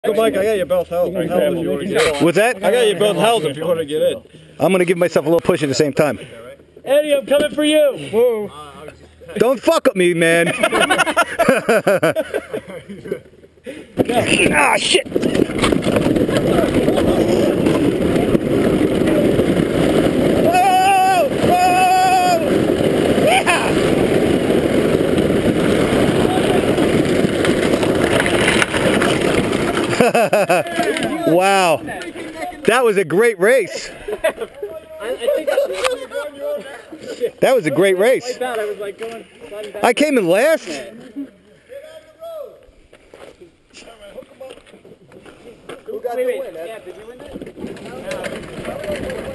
Mike, I got you both held. What's that? I got you both held if you want to get in. I'm going to give myself a little push at the same time. Eddie, I'm coming for you. Whoa. Don't fuck with me, man. Ah, shit. Whoa! Whoa! Yeah! Wow. That was a great race. That was a great race. I came in last. Wait, yeah, did you win that?